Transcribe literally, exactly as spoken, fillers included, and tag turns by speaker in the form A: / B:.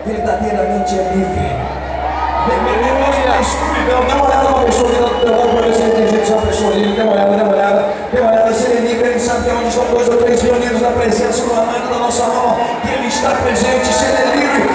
A: verdadeiramente é livre. Dê escuridão, dá uma olhada para a pessoa que está do teu lado para ver se tem gente, se é uma pessoa livre. Dê uma olhada, dê uma olhada, dê uma olhada. Se ele é livre, ele sabe que onde estão dois ou três reunidos na presença do amado da nossa alma, que ele está presente. Se ele é livre,